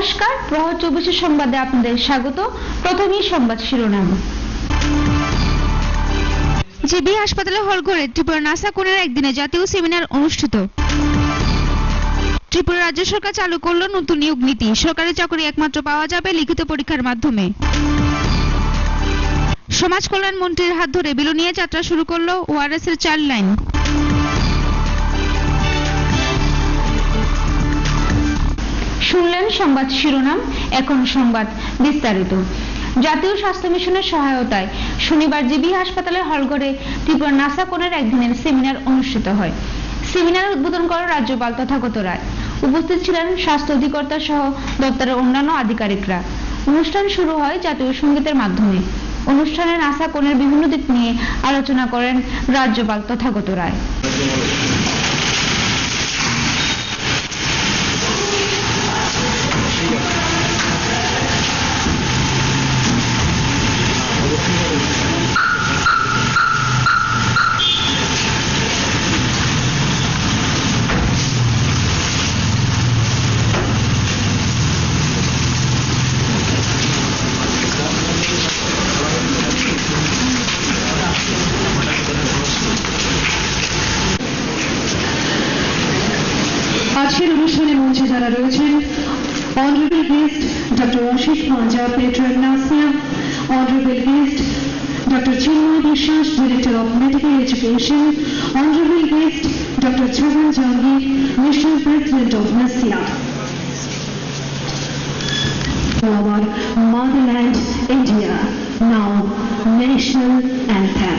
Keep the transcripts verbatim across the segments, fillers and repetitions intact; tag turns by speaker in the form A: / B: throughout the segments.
A: নমস্কার, প্রহর চব্বিশ সংবাদে আপনাদের স্বাগত। প্রথমেই সংবাদ শিরোনাম। জিবি হাসপাতালে হলঘরে ত্রিপুরা নাসা কোণের একদিনে জাতীয় সেমিনার অনুষ্ঠিত। ত্রিপুরা রাজ্য সরকার চালু করল নতুন নিয়োগ নীতি, সরকারি চাকরি একমাত্র পাওয়া যাবে লিখিত পরীক্ষার মাধ্যমে। সমাজ কল্যাণ মন্ত্রীর হাত ধরে বিলোনিয়া যাত্রা শুরু করল ওআরএস এর চার লাইন। শুনলেন সংবাদ শিরোনাম, এখন সংবাদ বিস্তারিত। জাতীয় স্বাস্থ্য মিশনের সহায়তায় শনিবার জিবি হাসপাতালের হলঘরে ত্রিপুরা নাসা কোণের একদিনের সেমিনার অনুষ্ঠিত হয়। সেমিনার উদ্বোধন করেন রাজ্যপাল তথাগত রায়। উপস্থিত ছিলেন স্বাস্থ্য অধিকর্তা সহ দপ্তরের অন্যান্য আধিকারিকরা। অনুষ্ঠান শুরু হয় জাতীয় সঙ্গীতের মাধ্যমে। অনুষ্ঠানে নাসা কোণের বিভিন্ন দিক নিয়ে আলোচনা করেন রাজ্যপাল তথাগত রায়।
B: আজকের অনুষ্ঠানে মঞ্চে যারা রয়েছেন, honourable guest doctor Ashis Panja, patron Nasiya, honourable guest doctor Chinmoy Biswas, director of medical education, honourable guest doctor Chhaban Jahangir, national president of Nasiya. Our motherland, India, now national anthem.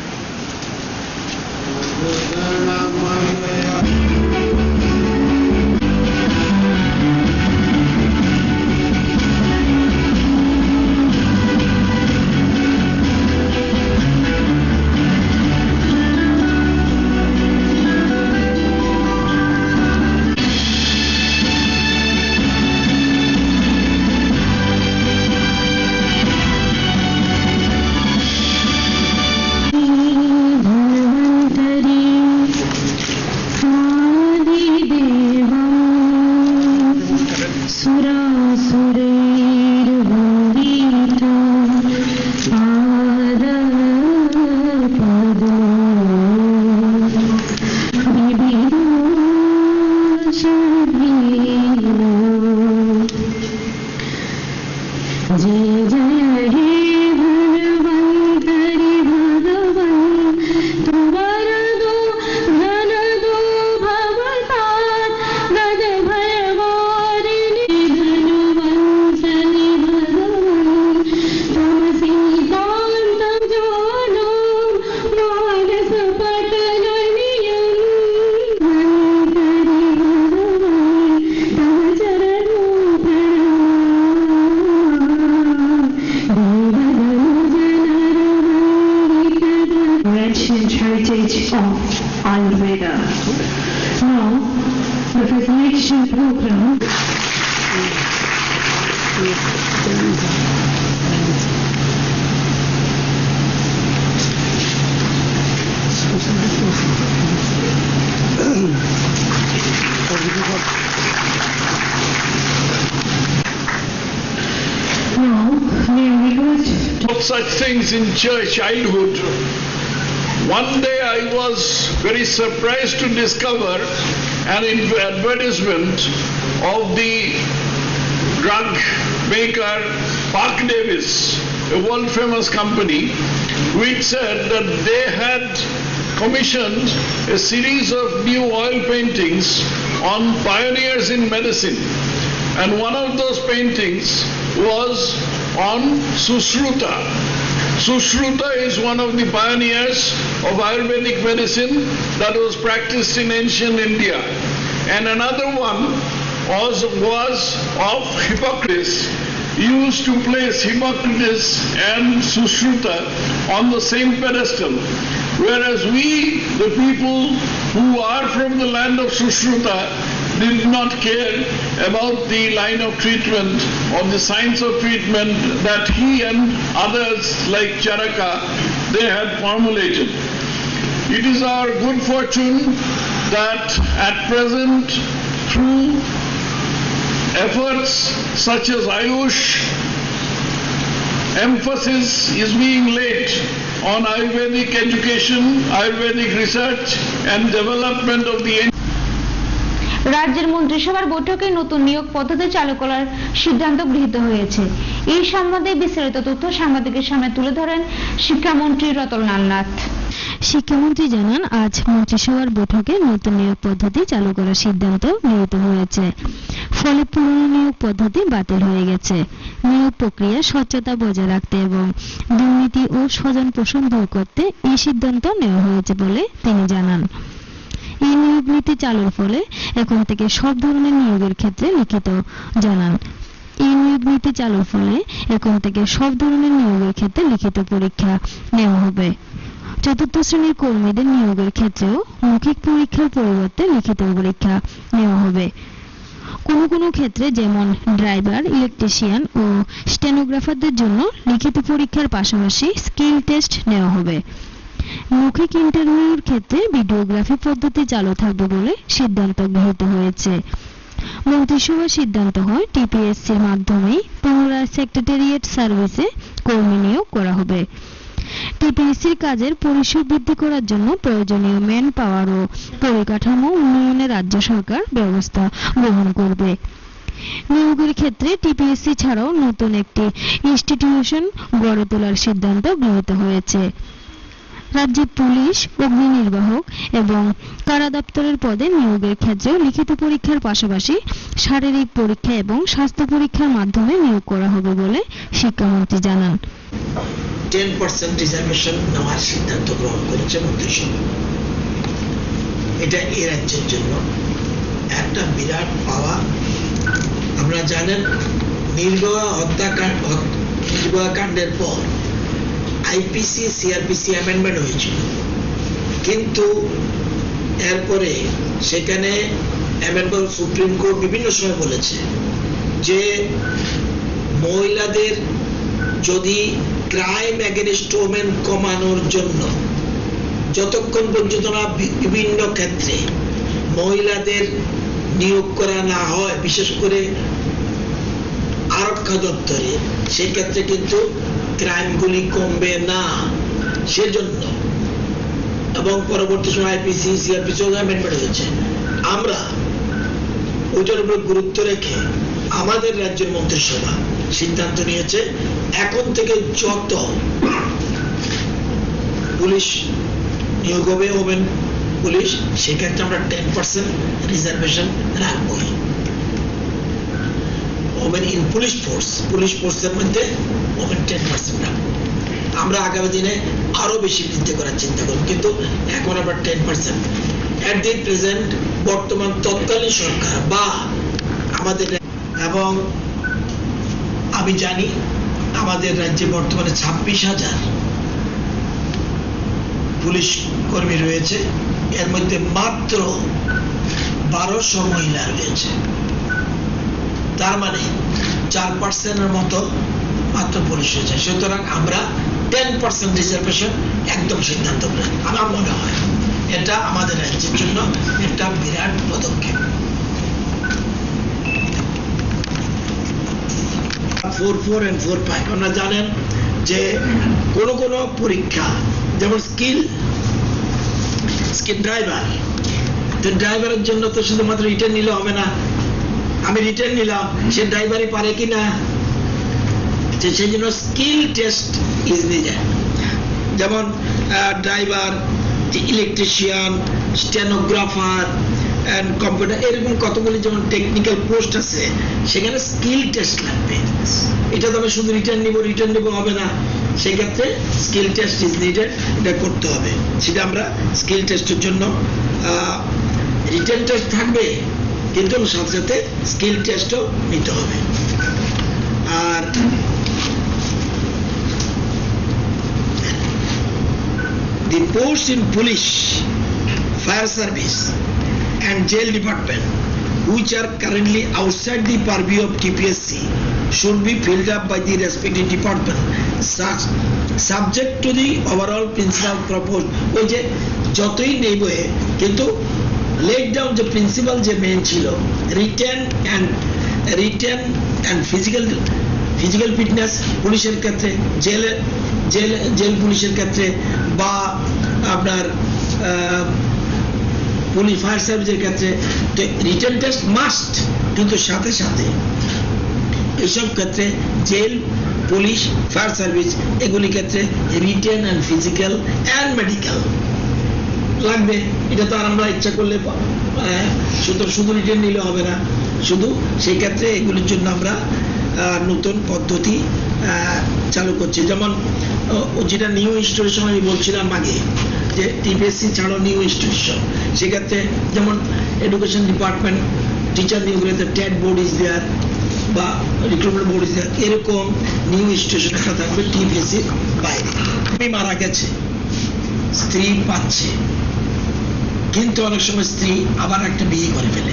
C: Such things in childhood. One day I was very surprised to discover an advertisement of the drug maker Park Davis, a world famous company, which said that they had commissioned a series of new oil paintings on pioneers in medicine. And one of those paintings was on Sushruta. Sushruta is one of the pioneers of Ayurvedic medicine that was practiced in ancient India. And another one was, was of Hippocrates, used to place Hippocrates and Sushruta on the same pedestal. Whereas we, the people who are from the land of Sushruta, did not care about the line of treatment or the science of treatment that he and others like Charaka, they had formulated. It is our good fortune that at present, through efforts such as Ayush, emphasis is being laid on Ayurvedic education, Ayurvedic research and development of the
A: রাজ্যের মন্ত্রিসভার বৈঠকে নতুন নিয়োগ পদ্ধতি চালু করার সিদ্ধান্ত গৃহীত হয়েছে। এই সম্বন্ধে বিস্তারিত তথ্য সাংবাদিকের সামনে তুলে ধরেন শিক্ষামন্ত্রী রতনলাল নাথ।
D: শিক্ষামন্ত্রী জানান, আজ মন্ত্রিসভার বৈঠকে নতুন নিয়োগ পদ্ধতি চালু করার সিদ্ধান্ত গৃহীত হয়েছে। ফলে পুরনো নিয়োগ পদ্ধতি বাতিল হয়ে গেছে। নিয়োগ প্রক্রিয়া স্বচ্ছতা বজায় রাখতে এবং দুর্নীতি ও স্বজন পোষণ দূর করতে এই সিদ্ধান্ত নেওয়া হয়েছে বলে তিনি জানান। এই নিয়োগ নীতি চালুর ফলে এখন থেকে সব ধরনের নিয়োগের ক্ষেত্রে লিখিত জানান এই নিয়োগ নীতি চালুর ফলে এখন থেকে সব ধরনের নিয়োগের ক্ষেত্রে লিখিত পরীক্ষা নেওয়া হবে। চতুর্থ শ্রেণীর কর্মীদের নিয়োগের ক্ষেত্রেও মৌখিক পরীক্ষার পরিবর্তে লিখিত পরীক্ষা নেওয়া হবে। কোনো কোনো ক্ষেত্রে যেমন ড্রাইভার, ইলেকট্রিশিয়ান ও স্টেনোগ্রাফারদের জন্য লিখিত পরীক্ষার পাশাপাশি স্কিল টেস্ট নেওয়া হবে। মৌখিক ইন্টারভিউর ক্ষেত্রে ভিডিওগ্রাফি পদ্ধতি চালু থাকবে বলে সিদ্ধান্ত গৃহীত হয়েছে। মন্ত্রিসভার সিদ্ধান্ত হয় টিপিএসসির মাধ্যমেই পুনরায় সেক্রেটারিয়েট সার্ভিসে কর্মী নিয়োগ করা হবে। টিপিএসসির কাজের পরিসর বৃদ্ধি করার জন্য প্রয়োজনীয় ম্যান পাওয়ার ও পরিকাঠামো উন্নয়নে রাজ্য সরকার ব্যবস্থা গ্রহণ করবে। নিয়োগের ক্ষেত্রে টিপিএসসি ছাড়াও নতুন একটি ইনস্টিটিউশন গড়ে তোলার সিদ্ধান্ত গৃহীত হয়েছে। রাজ্যে পুলিশ, অগ্নি নির্বাহক এবং কারা দপ্তরের পদে নিয়োগের ক্ষেত্রেও লিখিত পরীক্ষার পাশাপাশি শারীরিক পরীক্ষা এবং স্বাস্থ্য পরীক্ষার মাধ্যমে নিয়োগ করা হবে বলে শিক্ষামন্ত্রী জানান।
E: টেন পার্সেন্ট রিজার্ভেশন নেওয়ার সিদ্ধান্ত গ্রহণ করেছে মন্ত্রিসভা। এটা এই রাজ্যের জন্য একটা বিরাট পাওয়া। আপনারা জানেন, নির্ভয়া হত্যাকাণ্ড নির্ভয়া কাণ্ডের পর আইপিসি সিআরপিসি অ্যামেন্ডমেন্ট হয়েছিল, কিন্তু এরপরে সেখানে অ্যামেন্ডমেন্ট সুপ্রিম কোর্ট বিভিন্ন সময় বলেছে যে মহিলাদের যদি ক্রাইম এগেনস্ট ওমেন কমানোর জন্য যতক্ষণ পর্যন্ত না বিভিন্ন ক্ষেত্রে মহিলাদের নিয়োগ করা না হয়, বিশেষ করে আরক্ষা দপ্তরে, সেই ক্ষেত্রে কিন্তু ক্রাইমগুলি কমবে না। সেজন্য এবং পরবর্তী সময় আইপিসি সিআরপিসি অ্যামেন্ডমেন্ট হয়েছে। আমরা ওইটার উপর গুরুত্ব রেখে আমাদের রাজ্যের মন্ত্রিসভা সিদ্ধান্ত নিয়েছে এখন থেকে যত পুলিশ নিয়োগ হবে ওমেন পুলিশ, সেক্ষেত্রে আমরা টেন পার্সেন্ট রিজার্ভেশন রাখবই। Women in police force, police ফোর্সের মধ্যে ওমেন টেন পার্সেন্ট রাখবো। আমরা আগামী দিনে আরো বেশি বৃদ্ধি করার চিন্তা করব, কিন্তু এখন আমরা ten percent at the present বর্তমান তৎকালীন সরকার বা আমাদের, এবং আমি জানি আমাদের রাজ্যে বর্তমানে ছাব্বিশ হাজার পুলিশ কর্মী রয়েছে, এর মধ্যে মাত্র বারোশো মহিলা রয়েছে। তার মানে চার পার্সেন্টের মতো মাত্র পুলিশ হয়েছে। সুতরাং আমরা টেন পার্সেন্ট রিজার্ভেশন একদম সিদ্ধান্ত নেই। আমার মনে হয় এটা আমাদের রাজ্যের জন্য একটা বিরাট পদক্ষেপ। Four four and four five আপনারা জানেন যে কোন কোন পরীক্ষা, যেমন স্কিল স্কিল ড্রাইভার, তো ড্রাইভারের জন্য তো শুধুমাত্র রিটার্ন নিলে হবে না। আমি রিটার্ন নিলাম, সে ড্রাইভারই পারে কিনা, সেই জন্য স্কিল টেস্ট ইজ নিডেড। যেমন ড্রাইভার, ইলেকট্রিশিয়ান, স্টেনোগ্রাফার, কম্পিউটার, এরকম কতগুলি যেমন টেকনিক্যাল পোস্ট আছে, সেখানে স্কিল টেস্ট লাগবে। এটা তো আমি শুধু রিটার্ন নিব রিটার্ন নিব হবে না, সেক্ষেত্রে স্কিল টেস্ট ইজ নিডেড, এটা করতে হবে। সেটা আমরা স্কিল টেস্টের জন্য রিটার্ন টেস্ট থাকবে, কিন্তু সাথে সাথে স্কিল টেস্টও নিতে হবে। আর the posts in police, fire service and jail department which are currently outside the purview of T P S C should be filled up by the respective department subject to the overall principle proposed. ওই যে যতই নেবে, কিন্তু let down যে principle যে main ছিল, written and written and physical physical fitness পুলিশের ক্ষেত্রে, জেল জেল জেল পুলিশের ক্ষেত্রে, বা আপনার পুলিশ ফায়ার সার্ভিসের ক্ষেত্রে রিটেন টেস্ট মাস্ট, কিন্তু সাথে সাথে এইসব ক্ষেত্রে জেল, পুলিশ, ফায়ার সার্ভিস এগুলির ক্ষেত্রে written and physical and medical লাগবে। এটা তো আর আমরা ইচ্ছা করলে শুধু শুধু রিটেন নিলে হবে না, শুধু সেই ক্ষেত্রে এগুলির জন্য আমরা নতুন পদ্ধতি চালু করছি। যেমন যেটা নিউ ইনস্টিটিউশন আমি বলছিলাম আগে, যে টিপিএসসি ছাড়াও নিউ ইনস্টিটিউশন, সেক্ষেত্রে যেমন এডুকেশন ডিপার্টমেন্ট টিচার নিয়োগগুলোতে টেট বোর্ড ইজ দেয়ার বা রিক্রুটমেন্ট বোর্ড ইজ দেয়ার, এরকম নিউ ইনস্টিটিউশন একটা থাকবে টিপিএসসির বাইরে। স্বামী মারা গেছে, স্ত্রী পাচ্ছে, কিন্তু অনেক সময় স্ত্রী আবার একটা বিয়ে করে ফেলে,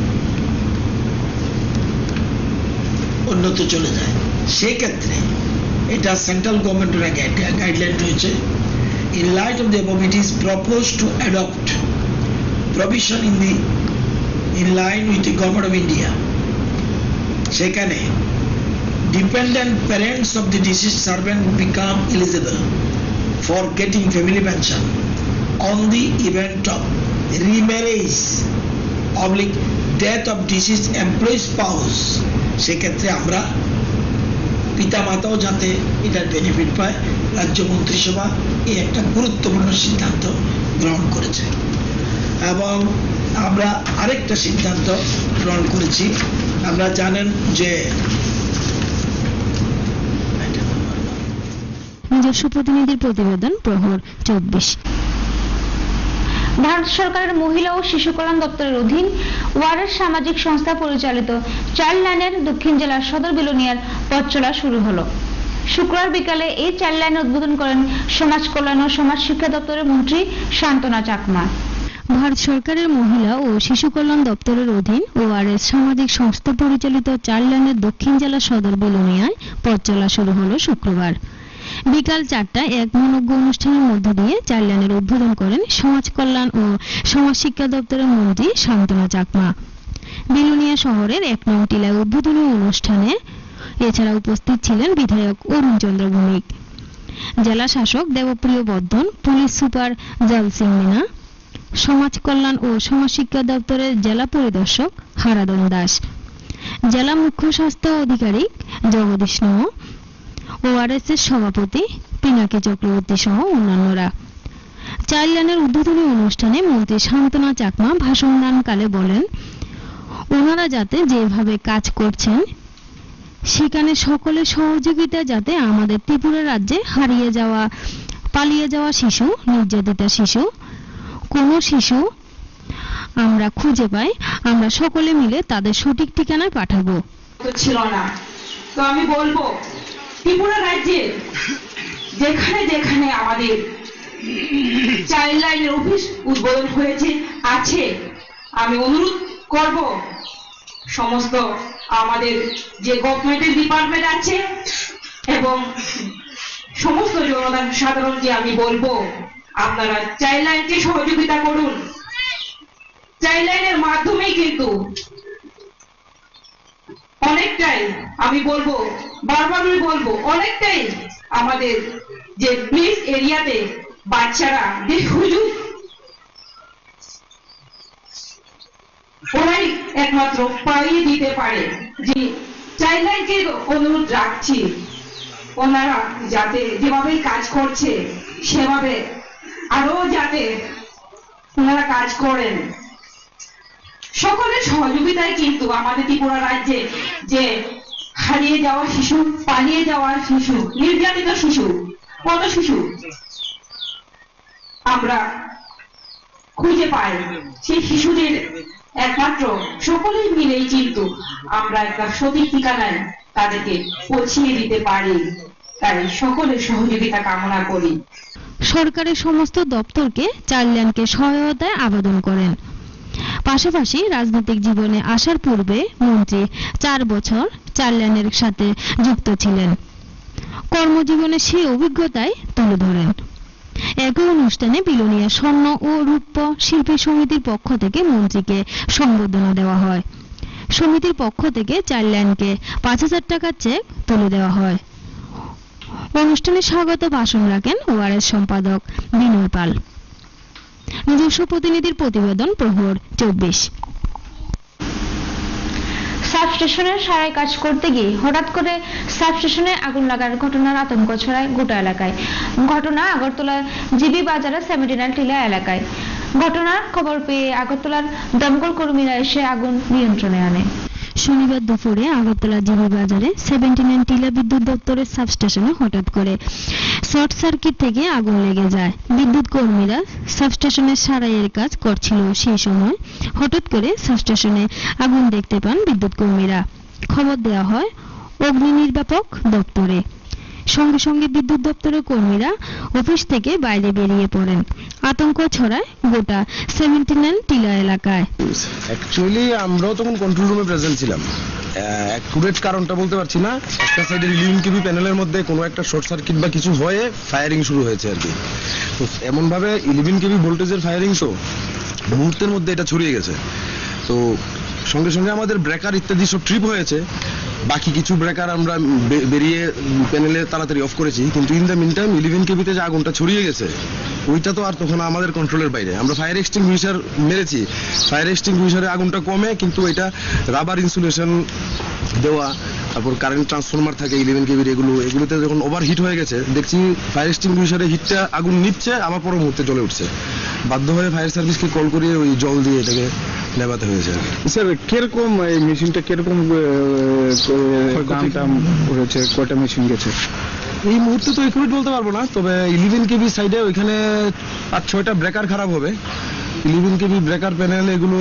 E: অন্যত্র চলে যায়, সেক্ষেত্রে এটা সেন্ট্রাল গভর্নমেন্টের গাইডলাইন রয়েছে। In light of the above, it is proposed to adopt provision in the in line with the Government of India. সেখানে dependent parents of the deceased servant become eligible for getting family pension on the event of remarriage, oblique death of deceased employee spouse। সেক্ষেত্রে আমরা পিতা মাতাও যাতে এটার benefit পায়, রাজ্য মন্ত্রিসভা এই একটা গুরুত্বপূর্ণ সিদ্ধান্ত গ্রহণ করেছে। এবং আমরা আরেকটা সিদ্ধান্ত গ্রহণ করেছি, আমরা জানেন যে
D: নিজস্ব প্রতিনিধির প্রতিবেদন, প্রহর চব্বিশ।
A: ভারত সরকারের মহিলা ও শিশু কল্যাণ দপ্তরের অধীন ওয়ারের সামাজিক সংস্থা পরিচালিত চাইল্ড লাইনের দক্ষিণ জেলার সদর বিলোনিয়ার পথ চলা শুরু হলো। শুক্রবার বিকালে এই চাইল্ড লাইন উদ্বোধন করেন সমাজ কল্যাণ ও সমাজ শিক্ষা দপ্তরের মন্ত্রী শান্তনা চাকমা।
D: ভারত সরকারের মহিলা ও শিশু কল্যাণ দপ্তরের অধীন ওআরএস সামাজিক সংস্থা পরিচালিত চাইল্ড লাইনের দক্ষিণ জেলা সদর বিলোনিয়ায় পথ চলা শুরু হলো শুক্রবার বিকাল চারটায় এক মনোজ্ঞ অনুষ্ঠানের মধ্য দিয়ে চাইল্ড লাইনের উদ্বোধন করেন সমাজ কল্যাণ ও সমাজ শিক্ষা দপ্তরের মন্ত্রী শান্তনা চাকমা। বিলোনিয়া শহরের এক নং টিলায় উদ্বোধনী অনুষ্ঠানে এছাড়া উপস্থিত ছিলেন বিধায়ক অরুণ চন্দ্র ভৌমিক, জেলা শাসক দেবপ্রিয় বর্ধন, পুলিশ সুপার জল সিং মিনা, সমাজ কল্যাণ ও সমাজ শিক্ষা দপ্তরের জেলা পরিদর্শক হারাদন দাস, জেলা মুখ্য স্বাস্থ্য আধিকারিক জগদীশ নহ, ওআরএস এর সভাপতি পিনাকি চক্রবর্তী সহ অন্যান্যরা। চাইল্ড লাইনের উদ্বোধনী অনুষ্ঠানে মন্ত্রী শান্তনা চাকমা ভাষণ দানকালে বলেন, ওনারা যাতে যেভাবে কাজ করছেন সেখানে সকলের সহযোগিতা যাতে আমাদের ত্রিপুরা রাজ্যে হারিয়ে যাওয়া, পালিয়ে যাওয়া শিশু, নির্যাতিতা শিশু, কোন শিশু আমরা খুঁজে পাই, আমরা সকলে মিলে তাদের সঠিক ঠিকানায় পাঠাবো।
F: ছিল না তো আমি বলবো ত্রিপুরা রাজ্যে যেখানে যেখানে আমাদের চাইল্ড লাইনের অফিস উদ্বোধন হয়েছে আছে, আমি অনুরোধ করব সমস্ত আমাদের যে গভর্নমেন্টের ডিপার্টমেন্ট আছে এবং সমস্ত জনসাধারণকে আমি বলবো আপনারা চাইল্ড লাইনকে সহযোগিতা করুন। চাইল্ড লাইনের মাধ্যমেই কিন্তু অনেকটাই আমি বলবো বারবারই বলবো অনেকটাই আমাদের যে প্লিজ এরিয়াতে বাচ্চারা যে সুযোগ ওরাই একমাত্র পাইয়ে দিতে পারে। যে চাইল্ড লাইনকে অনুরোধ রাখছি ওনারা যাতে যেভাবে কাজ করছে সেভাবে আরো যাতে ওনারা কাজ করেন। সকলের সহযোগিতায় কিন্তু আমাদের ত্রিপুরা রাজ্যে যে হারিয়ে যাওয়া শিশু, পালিয়ে যাওয়া শিশু, নির্যাতিত শিশু, কত শিশু আমরা খুঁজে পাই, সেই শিশুদের একমাত্র সকলেই মিলেই কিন্তু আমরা একটা সঠিক ঠিকানায় তাদেরকে পৌঁছিয়ে দিতে পারি। তাই সকলের সহযোগিতা কামনা করি।
D: সরকারের সমস্ত দপ্তরকে চাইল্ড লাইনকে সহায়তায় আবেদন করেন। পাশাপাশি রাজনৈতিক জীবনে আসার পূর্বে মন্ত্রী চার বছর চাইল্ড লাইনের সাথে যুক্ত ছিলেন। কর্মজীবনে সেই অভিজ্ঞতায় তুলে ধরেন। একই অনুষ্ঠানে বিলোনিয়া স্বর্ণ ও রূপ্য শিল্পী সমিতির পক্ষ থেকে মন্ত্রীকে সংবর্ধনা দেওয়া হয়। সমিতির পক্ষ থেকে চাইল্ডলাইনকে পাঁচ হাজার টাকার চেক তুলে দেওয়া হয়। অনুষ্ঠানে স্বাগত ভাষণ রাখেন ওআরএস সম্পাদক বিনয় পাল। নিজস্ব প্রতিনিধির প্রতিবেদন প্রহর চব্বিশ।
A: সাবস্টেশনের সারাই কাজ করতে গিয়ে হঠাৎ করে সাবস্টেশনে আগুন লাগার ঘটনার আতঙ্ক ছড়ায় গোটা এলাকায়। ঘটনা আগরতলার জিবি বাজারের সেভেন্টিনাইন টিলা এলাকায়। ঘটনার খবর পেয়ে আগরতলার দমকল কর্মীরা এসে আগুন নিয়ন্ত্রণে আনে।
D: শনিবার দুপুরে আগরতলা জিবি বাজারে সেভেন্টিনাইন টিলা বিদ্যুৎ দপ্তরের সাবস্টেশনে হঠাৎ করে শর্ট সার্কিট থেকে আগুন লেগে যায়। বিদ্যুৎ কর্মীরা সাবস্টেশনের সারাইয়ের কাজ করছিল। সেই সময় হঠাৎ করে সাবস্টেশনে আগুন দেখতে পান বিদ্যুৎ কর্মীরা। খবর দেওয়া হয় অগ্নি নির্বাপক দপ্তরে। সঙ্গে সঙ্গে বিদ্যুৎ দপ্তরের কর্মীরা অফিস থেকে বাইরে বেরিয়ে পড়েন। আতঙ্ক ছড়ায় গোটা সেভেন্টিনাইন টিলা এলাকায়।
G: অ্যাকচুয়ালি আমরাও তখন কন্ট্রোল রুমে প্রেজেন্ট ছিলাম। অ্যাকুরেট কারণটা বলতে পারছি না। একটা সাইডের ইলেভেন কেভি প্যানেলের মধ্যে কোনো একটা শর্ট সার্কিট বা কিছু হয়ে ফায়ারিং শুরু হয়েছে আর কি। তো এমনভাবে ইলেভেন কেভি ভোল্টেজের ফায়ারিং তো মুহূর্তের মধ্যে এটা ছড়িয়ে গেছে। তো সঙ্গে সঙ্গে আমাদের ব্রেকার ইত্যাদি সব ট্রিপ হয়েছে। বাকি কিছু ব্রেকার আমরা বেরিয়ে প্যানেলে তাড়াতাড়ি অফ করেছি, কিন্তু in the mean time eleven কেভিতে যে আগুনটা ছড়িয়ে গেছে ওইটা তো আর তখন আমাদের কন্ট্রোলের বাইরে। আমরা ফায়ার এক্সটিংগুইশার মেরেছি, ফায়ার এক্সটিংগুইশারে আগুনটা কমে, কিন্তু এটা রাবার ইনসুলেশন দেওয়া, তারপর কারেন্ট ট্রান্সফরমার থাকে ইলেভেন কেভির, এগুলো এগুলোতে যখন ওভার হিট হয়ে গেছে দেখছি ফায়ার এক্সটিংগুইশারে হিটটা আগুন নিচ্ছে, আবার পর মুহূর্তে জ্বলে উঠছে। বাধ্য হয়ে ফায়ার সার্ভিসকে কল করিয়ে ওই জল দিয়ে এটাকে নেভাতে হয়েছে।
H: স্যার কিরকম এই মেশিনটা কিরকম দাম হয়েছে, কয়টা মেশিন গেছে?
G: এই মুহূর্তে তো একুরেট বলতে পারবো না, তবে ইলেভেন কেভি সাইডে ওইখানে পাঁচ ছয়টা ব্রেকার খারাপ হবে। ইলেভেন কেভি ব্রেকার প্যানেল এগুলো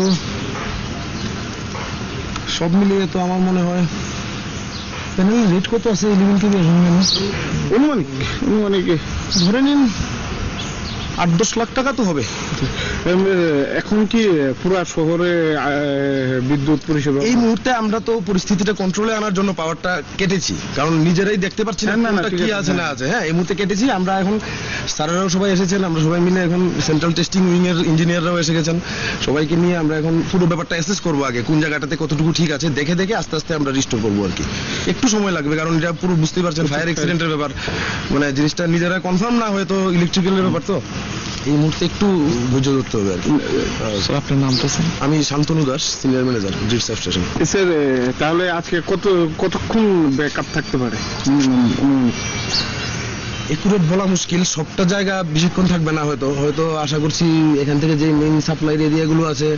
G: সব মিলিয়ে তো আমার মনে হয় প্যানেল রেট কত আছে ইলেভেন কেভি অনুমানিক অনুমানিক ধরে নিন আট দশ লাখ টাকা তো হবে।
H: এখন কি পুরো শহরে বিদ্যুৎ পরিষেবা?
G: এই মুহূর্তে আমরা তো পরিস্থিতিটা কন্ট্রোলে আনার জন্য পাওয়ারটা কেটেছি, কারণ নিজেরাই দেখতে পাচ্ছি না কি আছে না আছে। হ্যাঁ, এই মুহূর্তে কেটেছি আমরা। এখন স্যারেরাও সবাই এসেছেন, আমরা সবাই মিলে এখন সেন্ট্রাল টেস্টিং উইং এর ইঞ্জিনিয়াররাও এসে গেছেন। সবাইকে নিয়ে আমরা এখন পুরো ব্যাপারটা অ্যাসেস করবো, আগে কোন জায়গাটাতে কতটুকু ঠিক আছে দেখে দেখে আস্তে আস্তে আমরা রিস্টোর করবো আর কি। একটু সময় লাগবে, কারণ এটা পুরো বুঝতেই পারছেন ফায়ার অ্যাক্সিডেন্টের ব্যাপার, মানে জিনিসটা নিজেরা কনফার্ম না হয়ে তো ইলেকট্রিক্যালের ব্যাপার, তো এই মুহূর্তে একটু ধৈর্য ধরতে হবে আর কি।
H: আপনার নামটা স্যার?
G: আমি Shantanu Das, senior manager grid substation.
H: Sir তাহলে আজকে কত কতক্ষণ ব্যাকআপ থাকতে পারে?
G: একুরেট বলা মুশকিল, সবটা জায়গা বেশিক্ষণ থাকবে না, হয়তো হয়তো আশা করছি এখান থেকে যে মেইন সাপ্লাই এরিয়াগুলো আছে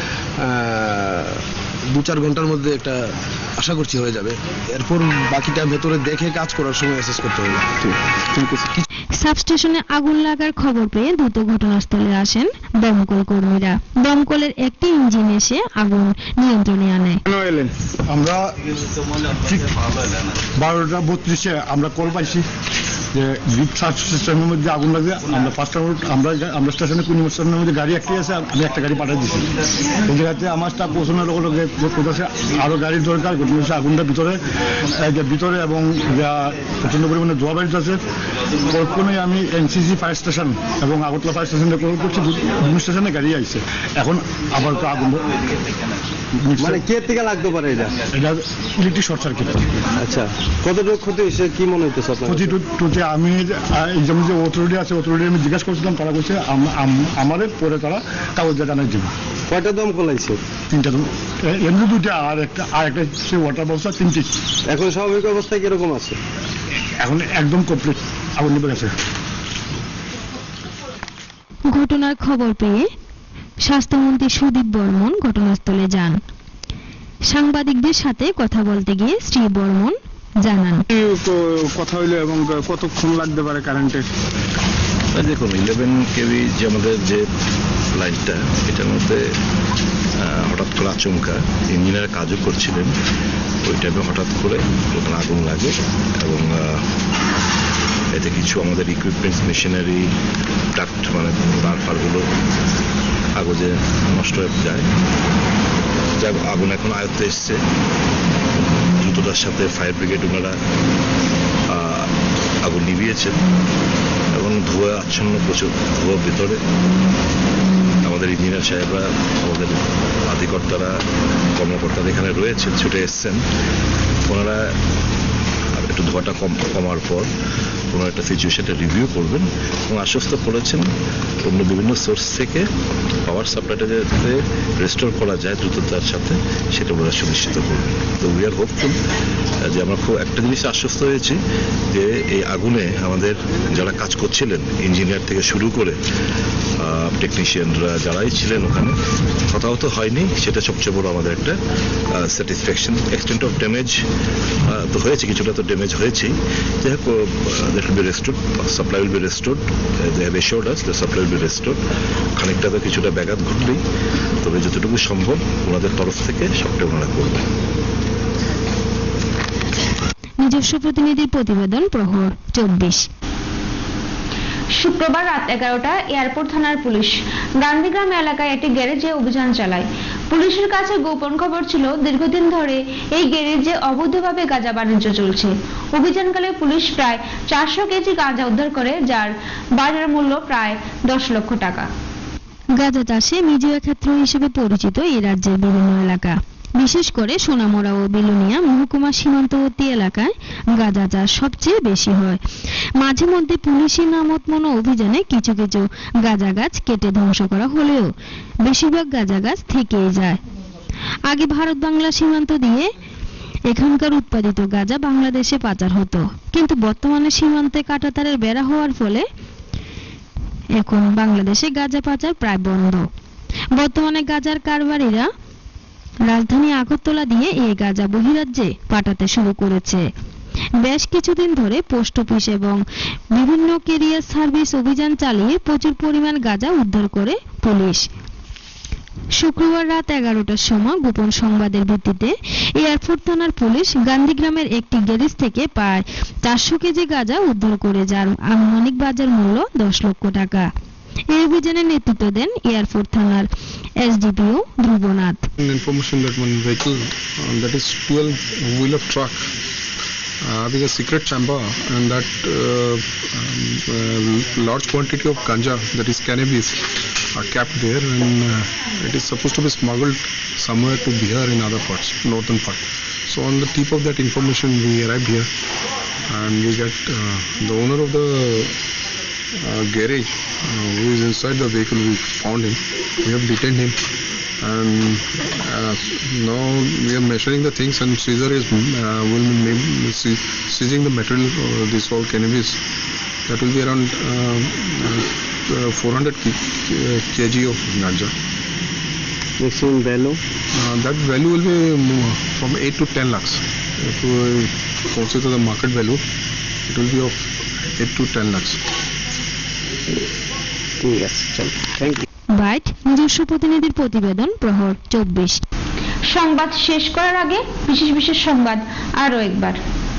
G: দু চার ঘন্টার মধ্যে একটা আশা করছি হয়ে যাবে। এরপর বাকিটা ভেতরে দেখে কাজ করার সময় অ্যাসেস করতে হবে।
D: সাবস্টেশনে আগুন লাগার খবর পেয়ে দ্রুত ঘটনাস্থলে আসেন দমকল কর্মীরা। দমকলের একটি ইঞ্জিন এসে আগুন নিয়ন্ত্রণে আনে।
H: আমরা ঠিক বারোটা বত্রিশে আমরা কল পাইছি যে গ্রিড সাবস্টেশনের মধ্যে আগুন লাগবে। আমরা পাঁচটা আমরা আমরা স্টেশনে কুড়ি স্টেশনের মধ্যে গাড়ি একটাই আছে, আমি একটা গাড়ি পাঠিয়ে দিচ্ছি। এই জায়গাতে আমার স্টাফ পৌঁছানোর লোক লোকে কোথাও আরো গাড়ির দরকার। ঘটনা আগুনটা ভিতরে ভিতরে এবং প্রচন্ড পরিমাণে ধোয়া বাড়িতে আছে। প্রথমে আমি এনসিসি ফায়ার স্টেশন এবং আগরতলা ফায়ার স্টেশনে কল করছি, দুই স্টেশনে গাড়ি আইছে। এখন আবার তো আগুন
I: মানে কে থেকে লাগতে পারে এটা?
H: এটা ইলেকট্রিক শর্ট সার্কিট।
I: আচ্ছা, কতটুকু ক্ষতি হয়েছে কি মনে হইতেছে আপনার?
H: ক্ষতি টুতে আমি যেমন যে অথরিটি আছে অথরিটি আমি জিজ্ঞাসা করছিলাম, তারা বলছে আমাদের পরে তারা কাগজ জানাই দেবে।
I: কয়টা দমকল আইছে?
H: তিনটা দম, এমনি দুইটা আর একটা আর একটা সে ওয়াটার ব্যবস্থা তিনটি।
I: এখন স্বাভাবিক অবস্থায় কিরকম আছে?
H: এখন একদম কমপ্লিট, আগুন নিভে গেছে।
D: ঘটনার খবর পেয়ে স্বাস্থ্যমন্ত্রী সুদীপ বর্মন ঘটনাস্থলে যান। সাংবাদিকদের সাথে কথা বলতে গিয়ে শ্রী বর্মন জানান,
H: কথা হইলো এবং কতক্ষণ লাগতে পারে কারেন্টের?
J: দেখুন, ইলেভেন কেভি যে আমাদের যে লাইনটা, এটার মধ্যে হঠাৎ করে আচমকা ইঞ্জিনিয়ার কাজও করছিলেন, ওই টাইমে হঠাৎ করে ওখানে আগুন লাগে এবং এতে কিছু আমাদের ইকুইপমেন্টস মেশিনারি ডাক্ট মানে তার ফারগুলো কাগজে নষ্ট হয়ে যায়। যা আগুন এখন আয়ত্তে এসছে, দ্রুততার সাথে ফায়ার ব্রিগেড ওনারা আগুন নিভিয়েছেন এবং ধোঁয়া আচ্ছন্ন প্রচুর ধোঁয়া ভেতরে আমাদের আমাদের ইঞ্জিনিয়ার সাহেবরা, আমাদের আধিকর্তারা, কর্মকর্তারা এখানে রয়েছেন, ছুটে এসছেন। ওনারা একটু ধোঁয়াটা কম কমার পর ওনারা একটা সিচুয়েশনটা রিভিউ করবেন এবং আশ্বস্ত করেছেন অন্য বিভিন্ন সোর্স থেকে পাওয়ার সাপ্লাইটা যাতে রেস্টোর করা যায় দ্রুততার সাথে, সেটা ওনারা সুনিশ্চিত করবেন। তো উই আর হোপফুল যে আমরা খুব একটা জিনিস আশ্বস্ত হয়েছি যে এই আগুনে আমাদের যারা কাজ করছিলেন, ইঞ্জিনিয়ার থেকে শুরু করে টেকনিশিয়ানরা যারাই ছিলেন ওখানে, হতাহত হয়নি, সেটা সবচেয়ে বড় আমাদের একটা স্যাটিসফ্যাকশন। এক্সটেন্ট অফ ড্যামেজ তো হয়েছে, কিছুটা তো ড্যামেজ হয়েছেই। যাই হোক, that will be restored, supply will be restored, they have assured us the supply will be restored. খানিকটা তো কিছুটা ব্যাঘাত ঘটলেই, তবে যতটুকু সম্ভব ওনাদের তরফ থেকে সবটা ওনারা করবেন।
D: নিজস্ব প্রতিনিধির প্রতিবেদন, প্রহর চব্বিশ।
A: শুক্রবার রাত এগারোটা এয়ারপোর্ট থানার পুলিশ গান্ধীগ্রাম এলাকায় একটি গ্যারেজে অভিযান চালায়। পুলিশের কাছে গোপন খবর ছিল দীর্ঘদিন ধরে এই গ্যারেজে অবৈধভাবে গাঁজা বাণিজ্য চলছে। অভিযানকালে পুলিশ প্রায় চারশো কেজি গাঁজা উদ্ধার করে, যার বাজার মূল্য প্রায় দশ লক্ষ টাকা।
D: গাঁজা চাষে মিজুয়া ক্ষেত্র হিসেবে পরিচিত এই রাজ্যের বিভিন্ন এলাকা, বিশেষ করে সোনামুড়া ও বিলোনিয়া মহকুমা সীমান্তবর্তী এলাকায় গাঁজা চাষ সবচেয়ে বেশি হয়। মাঝে মধ্যে পুলিশি নামতমনো অভিযানে কিছু কিছু গাঁজা গাছ কেটে ধ্বংস করা হলেও বেশিরভাগ গাঁজা গাছ থেকেই যায়। আগে ভারত বাংলা সীমান্ত দিয়ে এখানকার উৎপাদিত গাঁজা বাংলাদেশে পাচার হতো, কিন্তু বর্তমানে সীমান্তে কাঁটাতারের বেড়া হওয়ার ফলে এখন বাংলাদেশে গাঁজা পাচার প্রায় বন্ধ। বর্তমানে গাঁজার কারবারিরা রাজধানী আগরতলা দিয়ে এই গাঁজা বহিরাজ্যে পাঠাতে শুরু করেছে। বেশ কিছুদিন ধরে পোস্ট অফিস এবং বিভিন্ন ক্যারিয়ার সার্ভিস অভিযান চালিয়ে প্রচুর পরিমাণ গাঁজা উদ্ধার করে পুলিশ। শুক্রবার রাত এগারোটার সময় গোপন সংবাদের ভিত্তিতে এয়ারপোর্ট থানার পুলিশ গান্ধীগ্রামের একটি গ্যারেজ থেকে প্রায় চারশো কেজি গাঁজা উদ্ধার করে, যার আনুমানিক বাজার মূল্য দশ লক্ষ টাকা। এই অভিযানে নেতৃত্ব দেন এয়ারপোর্ট থানার SDPO Dhrubanath.
K: Information that one vehicle uh, that is twelve wheeler truck uh, having a secret chamber, and that uh, um, uh, large quantity of ganja, that is cannabis, are kept there, and uh, it is supposed to be smuggled somewhere to Bihar in other parts, northern part. So on the tip of that information, we arrived here, and we get uh, the owner of the uh, garage uh, who is inside the vehicle. We found him. We have detained him, and uh, now we are measuring the things, and Caesar is uh, will be seizing the material, uh, this all cannabis. That will be around uh, uh, four hundred kg of ganja.
I: Maximum value?
K: Uh, that value will be from eight to ten lakhs. If we consider the market value, it will be of eight to ten lakhs.
I: Yes, thank you.
D: Bite নিজস্ব প্রতিনিধির প্রতিবেদন, প্রহর চব্বিশ।
A: সংবাদ শেষ করার আগে বিশেষ বিশেষ সংবাদ আরো একবার।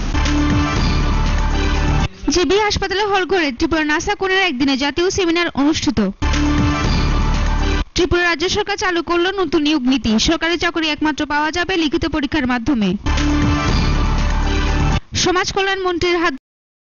A: জিবি হাসপাতালে হলঘরে ত্রিপুরা নাসা কোণের একদিনে জাতীয় সেমিনার অনুষ্ঠিত। ত্রিপুরা রাজ্য সরকার চালু করলো নতুন নিয়োগ নীতি, সরকারি চাকরি একমাত্র পাওয়া যাবে লিখিত পরীক্ষার মাধ্যমে। সমাজ কল্যাণ মন্ত্রীর হাত